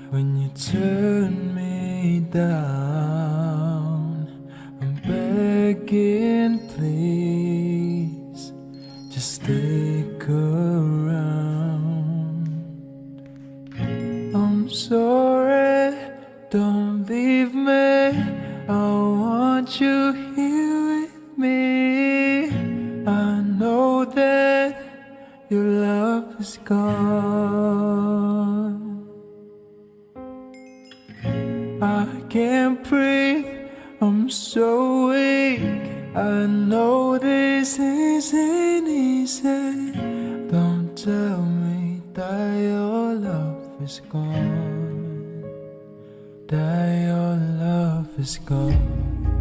when you turn me down. I'm begging, please, just stick around. I'm sorry, don't leave me. I want you here with me. I know that your love is gone. I can't breathe, I'm so weak. I know this isn't easy. Don't tell me that your love is gone, that your love is gone.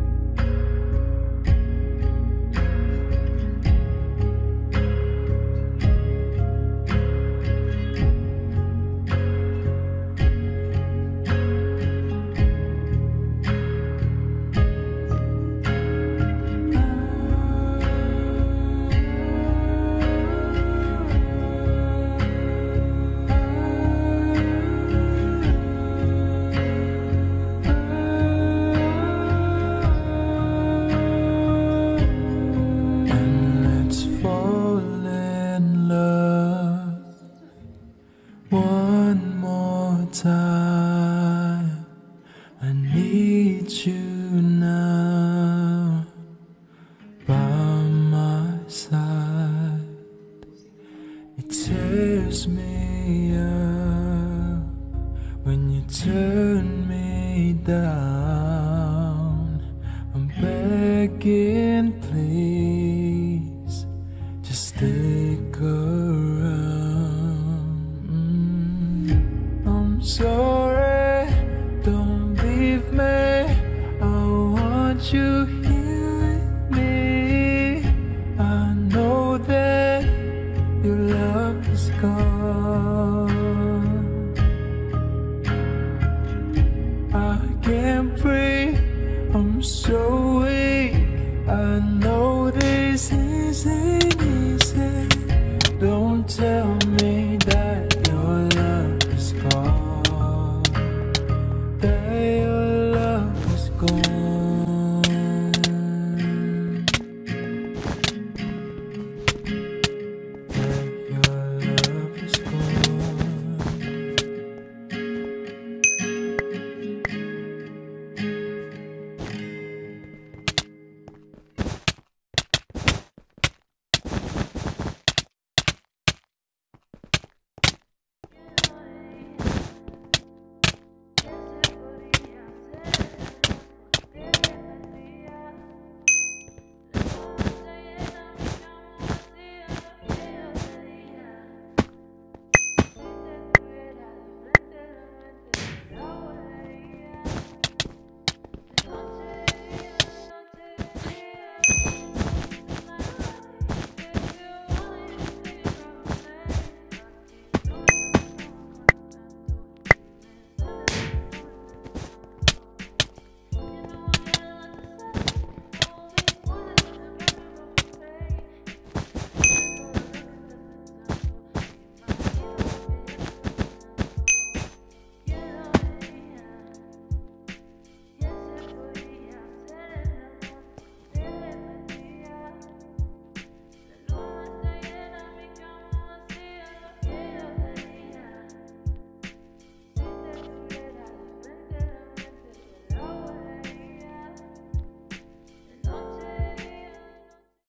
One more time, I need you now by my side. It tears me up when you turn me down. I'm begging, please, just stick around. I'm sorry,